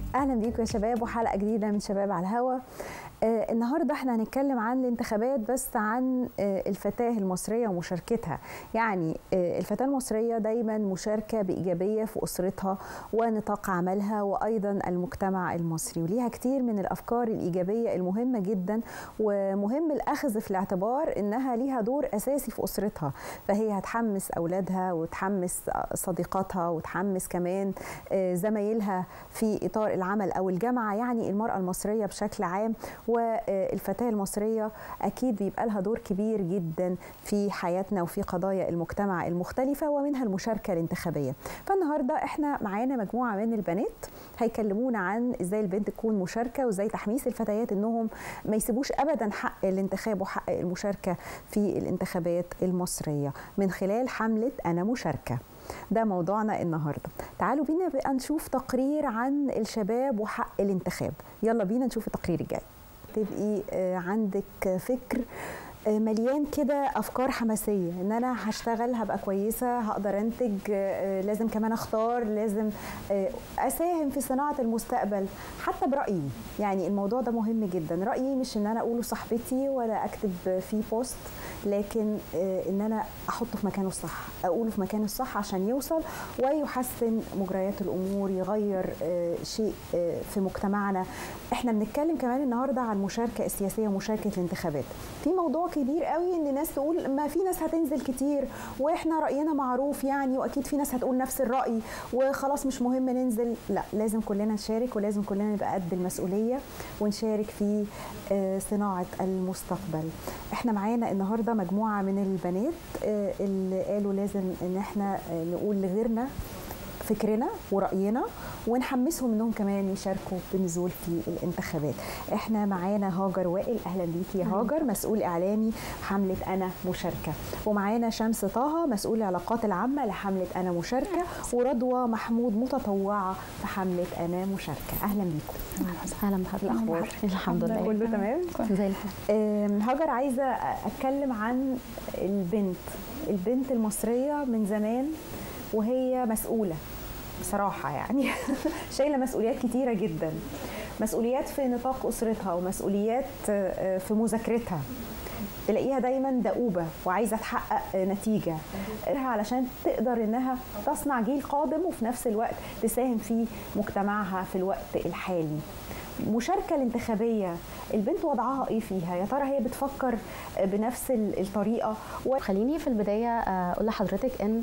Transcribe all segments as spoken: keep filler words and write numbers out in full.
اهلا بيكم يا شباب وحلقه جديده من شباب على الهوا. آه النهارده احنا هنتكلم عن الانتخابات، بس عن آه الفتاه المصريه ومشاركتها. يعني آه الفتاه المصريه دايما مشاركه بايجابيه في اسرتها ونطاق عملها وايضا المجتمع المصري، وليها كتير من الافكار الايجابيه المهمه جدا، ومهم الاخذ في الاعتبار انها ليها دور اساسي في اسرتها. فهي هتحمس اولادها وتحمس صديقاتها وتحمس كمان آه زمايلها في اطار العمل او الجامعه. يعني المراه المصريه بشكل عام والفتاة المصرية أكيد بيبقى لها دور كبير جدا في حياتنا وفي قضايا المجتمع المختلفة، ومنها المشاركة الانتخابية. فالنهاردة احنا معانا مجموعة من البنات هيكلمونا عن ازاي البنت تكون مشاركة، وازاي تحميس الفتيات انهم ما يسيبوش ابدا حق الانتخاب وحق المشاركة في الانتخابات المصرية من خلال حملة أنا مشاركة. ده موضوعنا النهارده. تعالوا بينا بقى نشوف تقرير عن الشباب وحق الانتخاب. يلا بينا نشوف التقرير الجاي. تبقي عندك فكر مليان كده افكار حماسيه، ان انا هشتغل هبقى كويسه، هقدر انتج، لازم كمان اختار، لازم اساهم في صناعه المستقبل حتى برايي. يعني الموضوع ده مهم جدا. رايي مش ان انا اقوله صاحبتي ولا اكتب فيه بوست، لكن ان انا احطه في مكانه الصح، اقوله في مكانه الصح عشان يوصل ويحسن مجريات الامور، يغير شيء في مجتمعنا. احنا بنتكلم كمان النهارده عن المشاركه السياسيه ومشاركه الانتخابات. في موضوع كبير قوي ان ناس تقول ما في ناس هتنزل كتير واحنا راينا معروف يعني، واكيد في ناس هتقول نفس الراي وخلاص مش مهم ننزل. لا، لازم كلنا نشارك، ولازم كلنا نبقى قد المسؤوليه ونشارك في صناعه المستقبل. احنا معانا النهارده مجموعه من البنات اللي قالوا لازم ان احنا نقول لغيرنا فكرنا ورأينا ونحمسهم انهم كمان يشاركوا بالنزول في الانتخابات. احنا معانا هاجر وائل. اهلا بيكي يا هاجر، مسؤول اعلامي حمله انا مشاركه. ومعانا شمس طه، مسؤول العلاقات العامه لحمله انا مشاركه. ورضوى محمود، متطوعه في حمله انا مشاركه. اهلا بيكم. اهلا بحضرتك. الاخبار؟ الحمد لله كله تمام زي الفل. هاجر، عايزه اتكلم عن البنت البنت المصريه من زمان وهي مسؤوله بصراحة، يعني شايلة مسؤوليات كتيرة جدا، مسؤوليات في نطاق أسرتها ومسؤوليات في مذاكرتها. تلاقيها دايما دؤوبة وعايزة تحقق نتيجة علشان تقدر انها تصنع جيل قادم وفي نفس الوقت تساهم في مجتمعها في الوقت الحالي. المشاركة الانتخابية البنت وضعها ايه فيها؟ يا ترى هي بتفكر بنفس الطريقة؟ خليني في البداية اقول لحضرتك ان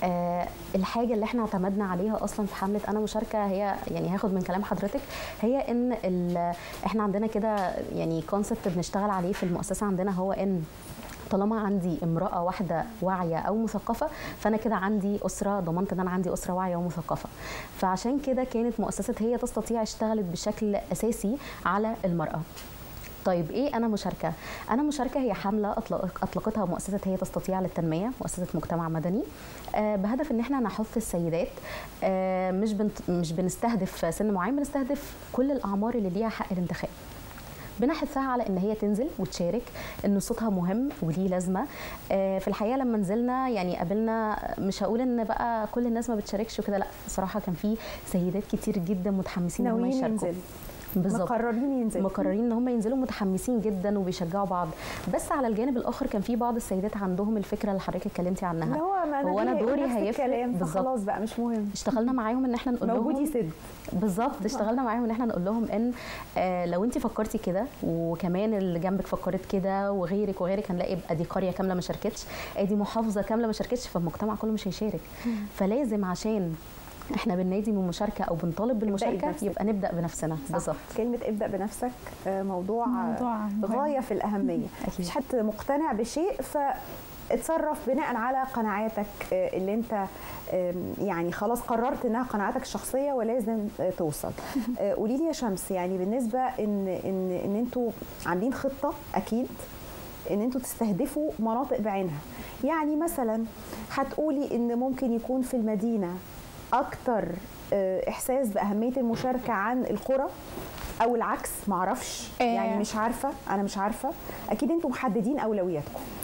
الحاجة اللي احنا اعتمدنا عليها اصلا في حملة انا مشاركة هي، يعني هاخد من كلام حضرتك، هي ان احنا عندنا كده يعني كونسبت بنشتغل عليه في المؤسسة عندنا، هو ان طالما عندي امرأة واحدة واعية أو مثقفة فأنا كده عندي أسرة، ضمنت أن أنا عندي أسرة واعية ومثقفة. فعشان كده كانت مؤسسة هي تستطيع اشتغلت بشكل أساسي على المرأة. طيب ايه انا مشاركه؟ انا مشاركه هي حمله اطلقتها مؤسسه هي تستطيع للتنميه، مؤسسه مجتمع مدني، آه بهدف ان احنا نحث السيدات. آه مش بنت مش بنستهدف سن معين، بنستهدف كل الاعمار اللي ليها حق الانتخاب. بنحثها على ان هي تنزل وتشارك، ان صوتها مهم وليه لازمه. آه في الحقيقه لما نزلنا يعني قابلنا، مش هقول ان بقى كل الناس ما بتشاركش وكده، لا صراحه كان في سيدات كتير جدا متحمسين ان هم يشاركوا. بالظبط، مقررين ينزلوا مقررين ان هم ينزلوا، متحمسين جدا وبيشجعوا بعض. بس على الجانب الاخر كان في بعض السيدات عندهم الفكره اللي حضرتك اتكلمتي عنها، هو, هو انا دوري هيفرق. خلاص بقى مش مهم. اشتغلنا معاهم ان احنا نقول لهم موجود يسد. بالظبط، اشتغلنا معاهم ان احنا نقول لهم ان آه لو انت فكرتي كده وكمان اللي جنبك فكرت كده وغيرك وغيرك، هنلاقي بقى دي قريه كامله ما شاركتش، ادي محافظه كامله ما شاركتش، فالمجتمع كله مش هيشارك. فلازم عشان احنا بننادي من مشاركه او بنطالب بالمشاركه يبقى نبدا بنفسنا. بالظبط، كلمه ابدا بنفسك موضوع, موضوع غايه في الاهميه. مفيش حد مقتنع بشيء فاتصرف بناء على قناعاتك اللي انت يعني خلاص قررت انها قناعاتك الشخصيه ولازم توصل. قولي لي يا شمس، يعني بالنسبه ان ان ان انتوا عاملين خطه اكيد ان انتوا تستهدفوا مناطق بعينها. يعني مثلا هتقولي ان ممكن يكون في المدينه اكتر احساس باهميه المشاركه عن القرى او العكس، معرفش يعني مش عارفه، انا مش عارفه. اكيد انتم محددين اولوياتكم.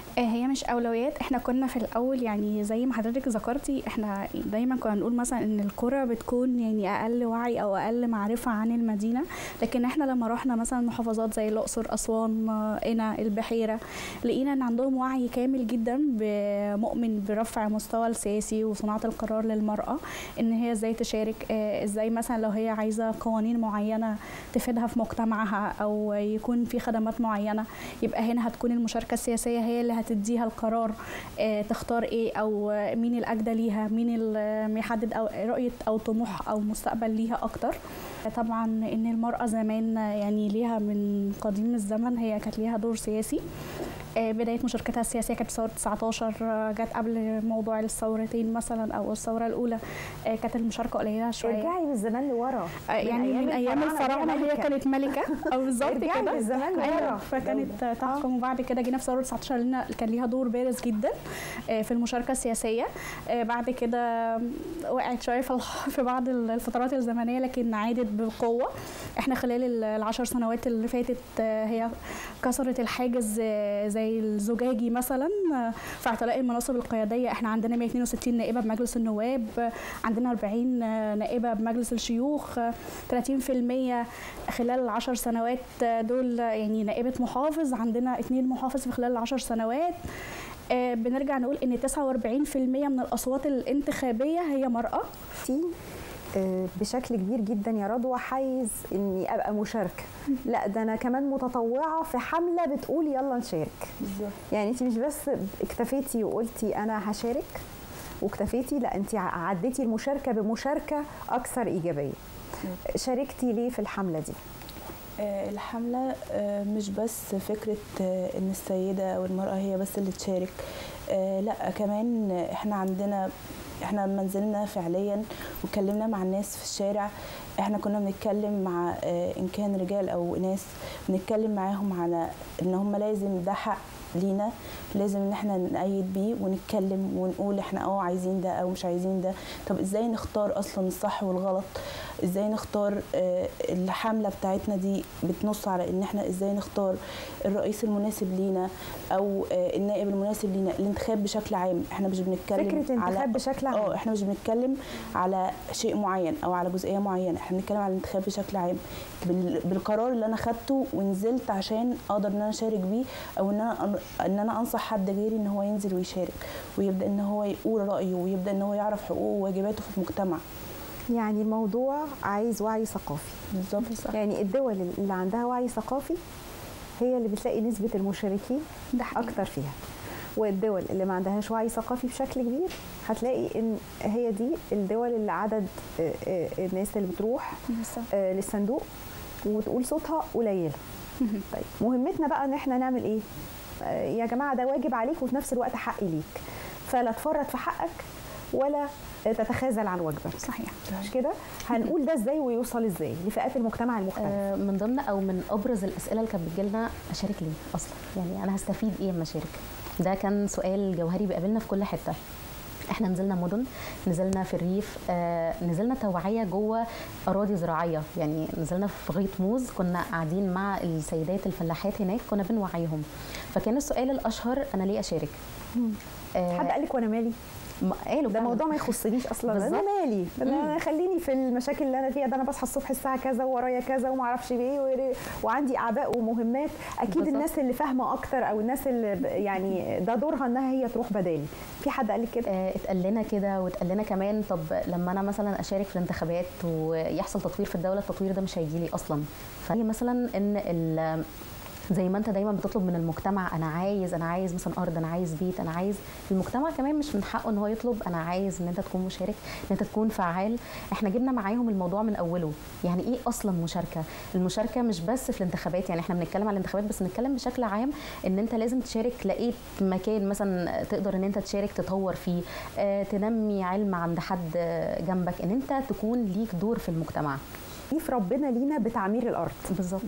هي مش اولويات. احنا كنا في الاول يعني زي ما حضرتك ذكرتي، احنا دايما كنا نقول مثلا ان القرى بتكون يعني اقل وعي او اقل معرفه عن المدينه، لكن احنا لما رحنا مثلا محافظات زي الاقصر، اسوان، قنا، البحيره، لقينا ان عندهم وعي كامل جدا مؤمن برفع مستوى السياسي وصناعه القرار للمراه، ان هي ازاي تشارك، ازاي مثلا لو هي عايزه قوانين معينه تفيدها في مجتمعها او يكون في خدمات معينه، يبقى هنا هتكون المشاركه السياسيه هي اللي هتديها القرار اه تختار ايه، او مين الاجدى ليها، مين اللي يحدد أو رؤيه او طموح او مستقبل ليها اكتر. طبعا ان المراه زمان يعني ليها من قديم الزمن هي كانت ليها دور سياسي. بدايه مشاركتها السياسيه كانت في ثوره تسعتاشر، جت قبل موضوع الثورتين مثلا او الثوره الاولى كانت المشاركه قليله شويه. ارجعي بالزمان لورا، يعني من ايام الفراعنه هي كانت ملكه او بالظبط كده. ارجعي بالزمان لورا فكانت تحكم، وبعد كده جينا في ثوره تسعتاشر كان ليها دور بارز جدا في المشاركه السياسيه. بعد كده وقعت شويه في بعض الفترات الزمنيه لكن عادت بقوه. احنا خلال العشر سنوات اللي فاتت هي كسرت الحاجز زي الزجاجي مثلا في اعتلاء المناصب القياديه. احنا عندنا مية واتنين وستين نائبه بمجلس النواب، عندنا أربعين نائبه بمجلس الشيوخ، ثلاثين في المية خلال العشر سنوات دول يعني نائبه محافظ، عندنا اثنين محافظ في خلال العشر سنوات. آه بنرجع نقول ان تسعة وأربعين في المية من الاصوات الانتخابيه هي مراه. في بشكل كبير جدا يا رضوى حيز اني ابقى مشاركه، لا ده انا كمان متطوعه في حمله بتقول يلا نشارك. يعني انت مش بس اكتفيتي وقلتي انا هشارك واكتفيتي، لا انت عديتي المشاركه بمشاركه اكثر ايجابيه. شاركتي ليه في الحمله دي؟ الحمله مش بس فكره ان السيده او المراه هي بس اللي تشارك، لا كمان احنا عندنا احنا لما نزلنا فعليا واتكلمنا مع الناس في الشارع، احنا كنا بنتكلم مع ان كان رجال او ناس، بنتكلم معاهم على ان هم لازم ده حق لينا، لازم ان احنا نأيد بيه ونتكلم ونقول احنا اه عايزين ده او مش عايزين ده. طب ازاي نختار اصلا الصح والغلط؟ ازاي نختار؟ اه الحمله بتاعتنا دي بتنص على ان احنا ازاي نختار الرئيس المناسب لينا او اه النائب المناسب لينا. الانتخاب بشكل عام، احنا مش بنتكلم فكره الانتخاب بشكل عام، اه احنا مش بنتكلم على شيء معين او على جزئيه معينه، احنا بنتكلم على الانتخاب بشكل عام بالقرار اللي انا خدته ونزلت عشان اقدر ان انا اشارك بيه، او ان انا ان انا انصح حد غيري ان هو ينزل ويشارك ويبدا ان هو يقول رايه ويبدا ان هو يعرف حقوقه وواجباته في المجتمع. يعني الموضوع عايز وعي ثقافي. بالظبط. يعني الدول اللي عندها وعي ثقافي هي اللي بتلاقي نسبه المشاركين اكتر فيها، والدول اللي ما عندهاش وعي ثقافي بشكل كبير هتلاقي ان هي دي الدول اللي عدد الناس اللي بتروح للصندوق وتقول صوتها قليله. طيب مهمتنا بقى ان احنا نعمل ايه؟ يا جماعه ده واجب عليك وفي نفس الوقت حق ليك، فلا تفرط في حقك ولا تتخاذل عن واجبك. صحيح. مش كده؟ هنقول ده ازاي ويوصل ازاي لفئات المجتمع المختلفه؟ من ضمن او من ابرز الاسئله اللي كانت بتجيلنا، اشارك ليه اصلا؟ يعني انا هستفيد ايه لما اشارك؟ ده كان سؤال جوهري بيقابلنا في كل حته. احنا نزلنا مدن، نزلنا في الريف، آه، نزلنا توعيه جوه اراضي زراعيه، يعني نزلنا في غيط موز، كنا قاعدين مع السيدات الفلاحات هناك كنا بنوعيهم. فكان السؤال الاشهر انا ليه اشارك؟ آه حد قال لك وانا مالي؟ قالوا ده موضوع ما يخصنيش اصلا. بالزبط. انا مالي، انا خليني في المشاكل اللي انا فيها، ده انا بصحى الصبح الساعه كذا وورايا كذا وما اعرفش ايه وعندي اعباء ومهمات. اكيد بالزبط. الناس اللي فاهمه اكتر او الناس اللي يعني ده دورها انها هي تروح بدالي. في حد قال لك كده؟ آه اتقال لنا كده، واتقال لنا كمان طب لما انا مثلا اشارك في الانتخابات ويحصل تطوير في الدوله، التطوير ده مش هيجي لي اصلا. فهي مثلا ان زي ما انت دايما بتطلب من المجتمع، انا عايز انا عايز مثلا ارض، انا عايز بيت، انا عايز، المجتمع كمان مش من حقه ان هو يطلب انا عايز ان انت تكون مشارك، ان انت تكون فعال. احنا جبنا معاهم الموضوع من اوله. يعني ايه اصلا مشاركه؟ المشاركه مش بس في الانتخابات، يعني احنا بنتكلم على الانتخابات بس بنتكلم بشكل عام ان انت لازم تشارك. لقيت مكان مثلا تقدر ان انت تشارك تطور فيه، اه تنمي علم عند حد جنبك، ان انت تكون ليك دور في المجتمع. في ربنا لينا بتعمير الارض. بالظبط.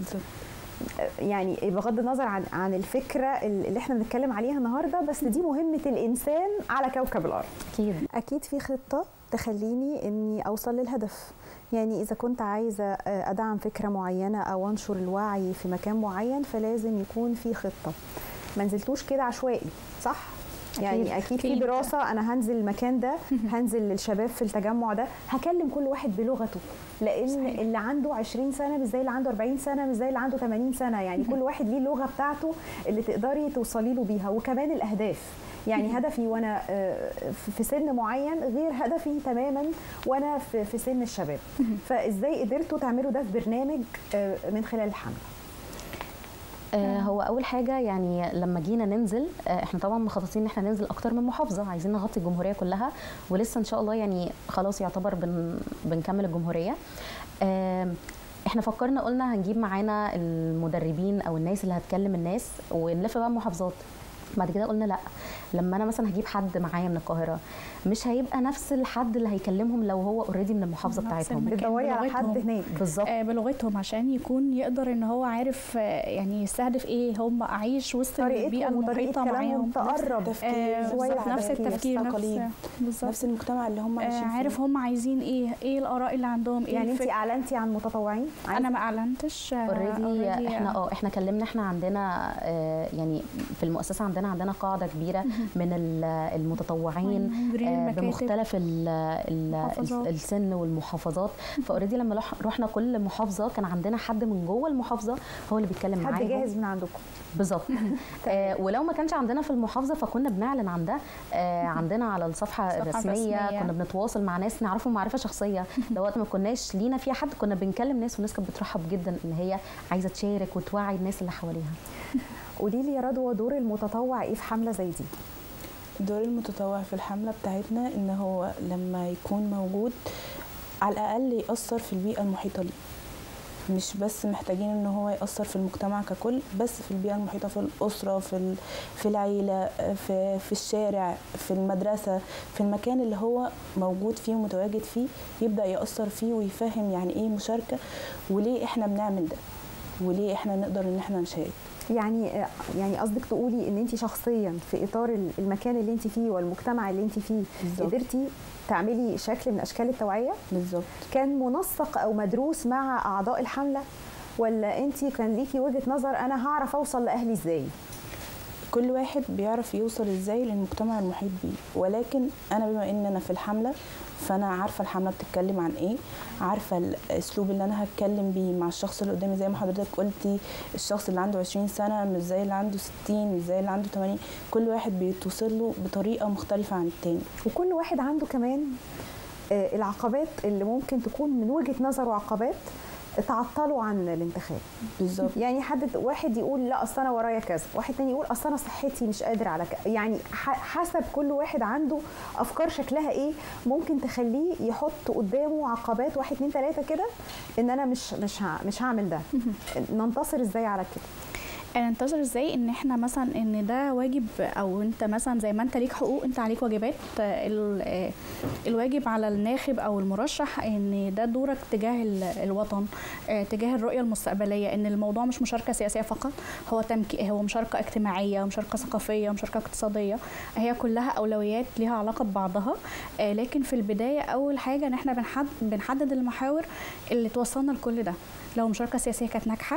يعني بغض النظر عن عن الفكره اللي احنا بنتكلم عليها النهارده، بس دي مهمه الانسان على كوكب الارض. اكيد اكيد في خطه تخليني اني اوصل للهدف. يعني اذا كنت عايزه ادعم فكره معينه او انشر الوعي في مكان معين، فلازم يكون في خطه. ما نزلتوش كده عشوائي صح؟ يعني اكيد, أكيد في دراسه انا هنزل المكان ده، هنزل للشباب في التجمع ده، هكلم كل واحد بلغته، لان صحيح. اللي عنده عشرين سنه مش زي اللي عنده أربعين سنه مش زي اللي عنده ثمانين سنه، يعني كل واحد ليه اللغه بتاعته اللي تقدري توصلي له بيها. وكمان الاهداف، يعني هدفي وانا في سن معين غير هدفي تماما وانا في سن الشباب. فازاي قدرتوا تعملوا ده في برنامج من خلال الحمله؟ هو اول حاجه يعني لما جينا ننزل احنا طبعا مخططين ان احنا ننزل اكتر من محافظه، عايزين نغطي الجمهوريه كلها، ولسه ان شاء الله يعني خلاص يعتبر بن بنكمل الجمهوريه. احنا فكرنا قلنا هنجيب معانا المدربين او الناس اللي هتكلم الناس ونلف بقى المحافظات. بعد كده قلنا لا، لما انا مثلا هجيب حد معايا من القاهره مش هيبقى نفس الحد اللي هيكلمهم لو هو اوريدي من المحافظه بتاعتهم، بتدوري على حد هناك بالظبط آه بلغتهم عشان يكون يقدر ان هو عارف آه يعني يستهدف ايه، هم اعيش وسط البيئه المحيطه معاهم، تقرب آه شويه نفس التفكير نفس, نفس المجتمع اللي هم عايشين آه فيه، عارف هم عايزين ايه، ايه الاراء اللي عندهم ايه. يعني انت اعلنتي عن متطوعين؟ انا ما اعلنتش اوريدي آه احنا اه احنا كلمنا، احنا عندنا آه يعني في المؤسسه عندنا عندنا قاعده كبيره من المتطوعين آه بمختلف ال ال السن والمحافظات. فاوريدي لما رحنا كل محافظه كان عندنا حد من جوه المحافظه هو اللي بيتكلم معاهم، حد جاهز من عندكم بالظبط. آه ولو ما كانش عندنا في المحافظه فكنا بنعلن عن ده آه عندنا على الصفحه الرسميه، كنا بنتواصل مع ناس نعرفهم معرفه شخصيه. ده وقت ما كناش لينا فيها حد كنا بنكلم ناس، والناس كانت بترحب جدا ان هي عايزه تشارك وتوعي الناس اللي حواليها. قولي لي يا رضوى، دور المتطوع ايه في حمله زي دي؟ دور المتطوع في الحملة بتاعتنا إن هو لما يكون موجود على الأقل يأثر في البيئة المحيطة ليه، مش بس محتاجين إن هو يأثر في المجتمع ككل، بس في البيئة المحيطة، في الأسرة، في في العيلة، في في الشارع، في المدرسة، في المكان اللي هو موجود فيه ومتواجد فيه، يبدأ يأثر فيه ويفهم يعني إيه مشاركة، وليه إحنا بنعمل ده، وليه إحنا نقدر إن إحنا نشارك. يعني يعني قصدك تقولي ان انت شخصيا في اطار المكان اللي انت فيه والمجتمع اللي انت فيه بالزبط. قدرتي تعملي شكل من اشكال التوعيه بالظبط. كان منسق او مدروس مع اعضاء الحمله، ولا انت كان ليكي وجهه نظر انا هعرف اوصل لاهلي ازاي؟ كل واحد بيعرف يوصل ازاي للمجتمع المحيط بيه، ولكن انا بما ان انا في الحمله فانا عارفه الحمله بتتكلم عن ايه، عارفه الاسلوب اللي انا هتكلم بيه مع الشخص اللي قدامي. زي ما حضرتك قلتي الشخص اللي عنده عشرين سنه مش زي اللي عنده ستين، مش زي اللي عنده ثمانين، كل واحد بيتوصل له بطريقه مختلفه عن التاني، وكل واحد عنده كمان العقبات اللي ممكن تكون من وجهه نظره عقبات تعطلوا عن الانتخاب. بالظبط. يعني حد واحد يقول لا اصل انا ورايا كذا، واحد تاني يقول اصل انا صحتي مش قادر على كذا، يعني حسب كل واحد عنده افكار شكلها ايه ممكن تخليه يحط قدامه عقبات واحد اتنين تلاته كده ان انا مش مش مش هعمل ده. ننتصر ازاي على كده؟ ننتظر ازاي ان احنا مثلا ان ده واجب، او انت مثلا زي ما انت ليك حقوق انت عليك واجبات. الواجب على الناخب او المرشح ان ده دورك تجاه الوطن، تجاه الرؤيه المستقبليه، ان الموضوع مش مشاركه سياسيه فقط، هو تمكي هو مشاركه اجتماعيه ومشاركه ثقافيه ومشاركه اقتصاديه، هي كلها اولويات ليها علاقه ببعضها. لكن في البدايه اول حاجه ان احنا بنحدد بنحدد المحاور اللي توصلنا لكل ده. لو مشاركه سياسيه كانت ناجحه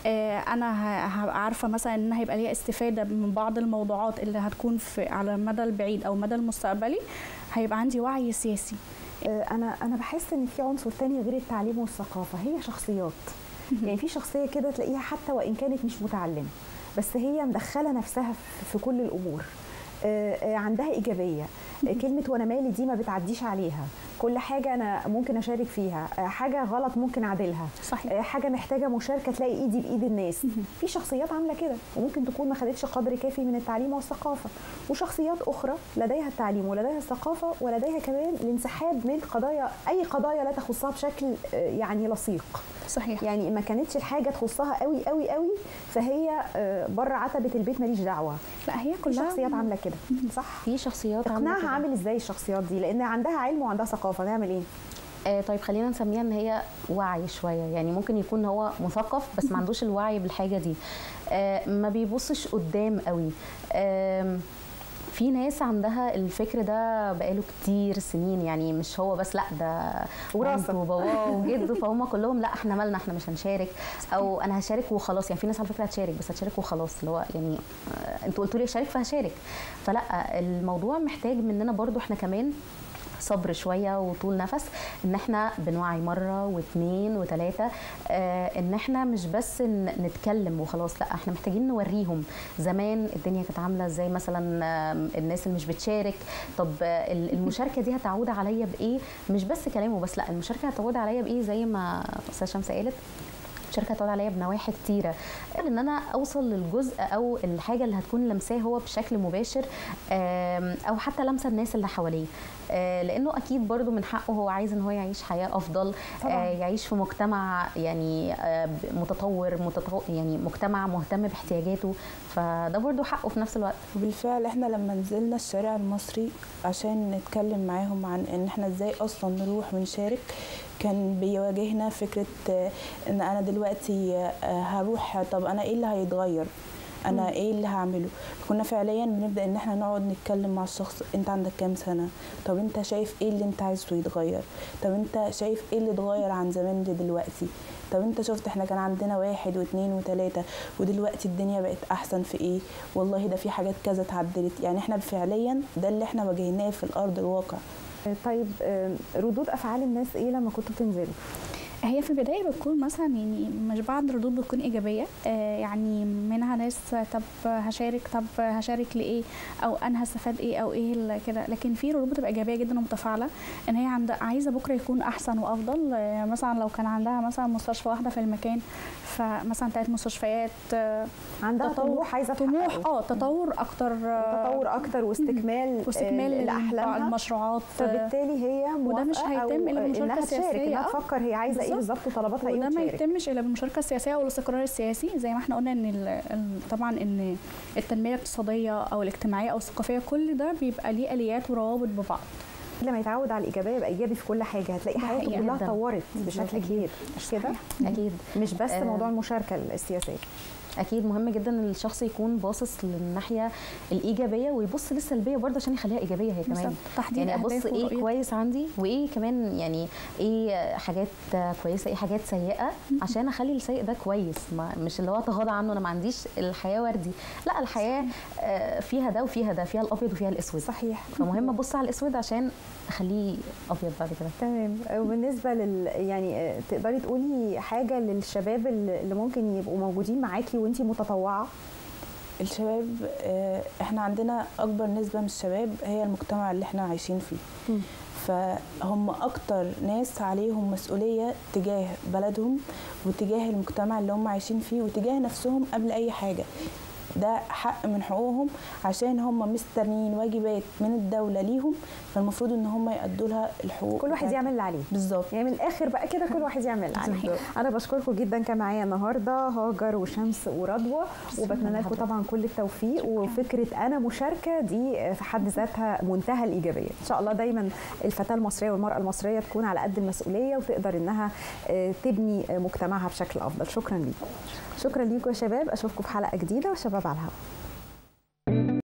انا هبقى عارفه مثلا ان هيبقى ليها استفاده من بعض الموضوعات اللي هتكون في على المدى البعيد او المدى المستقبلي، هيبقى عندي وعي سياسي. انا انا بحس ان في عنصر تاني غير التعليم والثقافه، هي شخصيات. يعني في شخصيه كده تلاقيها حتى وان كانت مش متعلمه بس هي مدخله نفسها في كل الامور، عندها ايجابيه، كلمه وانا مالي دي ما بتعديش عليها، كل حاجه انا ممكن اشارك فيها، حاجه غلط ممكن اعدلها، صحيح. حاجه محتاجه مشاركه تلاقي ايدي بايد الناس. في شخصيات عامله كده وممكن تكون ما خدتش قدر كافي من التعليم والثقافه، وشخصيات اخرى لديها التعليم ولديها الثقافه ولديها كمان الانسحاب من قضايا اي قضايا لا تخصها بشكل يعني لصيق. صحيح. يعني ما كانتش الحاجه تخصها قوي قوي قوي فهي بره عتبه البيت ماليش دعوه. لا هي كلها شخصيات عامله كده صح. في شخصيات اقناعها عامل ازاي الشخصيات دي، لان عندها علم وعندها ثقافه، نعمل ايه؟ آه طيب خلينا نسميها ان هي وعي شويه، يعني ممكن يكون هو مثقف بس ما عندوش الوعي بالحاجه دي، آه ما بيبصش قدام قوي، آه في ناس عندها الفكر ده بقاله كتير سنين، يعني مش هو بس، لا ده وراثة وباباه وجده، فهم كلهم لا احنا مالنا، احنا مش هنشارك، او انا هشارك وخلاص. يعني في ناس على فكره هتشارك بس هتشارك وخلاص، اللي هو يعني انتوا قلتوا لي اشارك فهشارك. فلا، الموضوع محتاج مننا برضو احنا كمان صبر شويه وطول نفس، ان احنا بنوعي مره واثنين وثلاثه، آه ان احنا مش بس نتكلم وخلاص، لا احنا محتاجين نوريهم زمان الدنيا كانت عامله ازاي. مثلا آه الناس اللي مش بتشارك، طب آه المشاركه دي هتعود عليا بايه؟ مش بس كلامه بس، لا المشاركه هتعود عليا بايه زي ما استاذه شمس قالت، الشركه هتقعد عليا بنواحي كتيره، ان انا اوصل للجزء او الحاجه اللي هتكون لمساه هو بشكل مباشر، او حتى لمسه الناس اللي حواليه، لانه اكيد برضو من حقه، هو عايز ان هو يعيش حياه افضل طبعا. يعيش في مجتمع يعني متطور متطور يعني مجتمع مهتم باحتياجاته، فده برضو حقه في نفس الوقت. وبالفعل احنا لما نزلنا الشارع المصري عشان نتكلم معاهم عن ان احنا ازاي اصلا نروح ونشارك، كان بيواجهنا فكره ان انا دلوقتي هروح، طب انا ايه اللي هيتغير؟ انا م. ايه اللي هعمله؟ كنا فعليا بنبدا ان احنا نقعد نتكلم مع الشخص، انت عندك كام سنه؟ طب انت شايف ايه اللي انت عايزه يتغير؟ طب انت شايف ايه اللي اتغير عن زمان لدلوقتي؟ طب انت شفت احنا كان عندنا واحد واثنين وثلاثه ودلوقتي الدنيا بقت احسن في ايه؟ والله ده في حاجات كذا اتعدلت. يعني احنا فعليا ده اللي احنا واجهناه في الارض الواقع. طيب ردود افعال الناس ايه لما كنتوا بتنزلوا؟ هي في البدايه بتكون مثلا يعني مش بعض الردود بتكون ايجابيه، آه يعني منها ناس طب هشارك، طب هشارك لايه، او انا هستفاد ايه، او ايه كده. لكن في ردود بتبقى ايجابيه جدا ومتفاعله، ان هي عند عايزه بكره يكون احسن وافضل. آه مثلا لو كان عندها مثلا مستشفى واحده في المكان، فمثلا ثلاث مستشفيات، آه عندها طموح، عايزه طموح اه تطور اكتر، تطور اكتر واستكمال واستكمال لاحلامها، المشروعات. فبالتالي هي وده مش هيتم الا بالمشاركه السياسيه، انها تفكر هي عايزه ايه بالظبط وطلباتها ايه، وده ما يتمش الا بالمشاركه السياسيه والاستقرار السياسي. زي ما احنا قلنا ان طبعا ان التنميه الاقتصاديه او الاجتماعيه او الثقافيه كل ده بيبقى ليه اليات وروابط ببعض. لما يتعود على الايجابيه يبقى ايجابي في كل حاجه، هتلاقي حياته كلها اتطورت بشكل كبير، مش كده؟ اكيد، مش بس آه موضوع المشاركه السياسيه. اكيد مهم جدا ان الشخص يكون باصص للناحيه الايجابيه ويبص للسلبيه برضه عشان يخليها ايجابيه هي كمان. يعني ابص ايه ورؤية. كويس عندي، وايه كمان يعني ايه حاجات كويسه، ايه حاجات سيئه، عشان اخلي السيء ده كويس، ما مش اللي هو اتغاضى عنه. انا ما عنديش الحياه وردي، لا الحياه فيها ده وفيها ده، فيها الابيض وفيها الاسود. صحيح. فمهم ابص على الاسود عشان اخليه ابيض بعد كده. تمام. وبالنسبه لل يعني تقدري تقولي حاجه للشباب اللي ممكن يبقوا موجودين معاكي وانتي متطوعه؟ الشباب احنا عندنا اكبر نسبه من الشباب هي المجتمع اللي احنا عايشين فيه، م. فهم اكتر ناس عليهم مسؤوليه تجاه بلدهم وتجاه المجتمع اللي هم عايشين فيه وتجاه نفسهم قبل اي حاجه. ده حق من حقوقهم، عشان هم مستنيين واجبات من الدوله ليهم، فالمفروض ان هم يأدوا لها الحقوق. كل واحد يعمل اللي عليه بالظبط. يعني من الاخر بقى كده كل واحد يعمل اللي عليه. انا بشكركم جدا كان معايا النهارده هاجر وشمس ورضوى، وبتمنى لكم طبعا كل التوفيق. وفكره انا مشاركه دي في حد ذاتها منتهى الايجابيه. ان شاء الله دايما الفتاه المصريه والمراه المصريه تكون على قد المسؤوليه وتقدر انها تبني مجتمعها بشكل افضل. شكرا ليكم. شكرا ليكم يا شباب، اشوفكم في حلقه جديده وشباب على الهواء.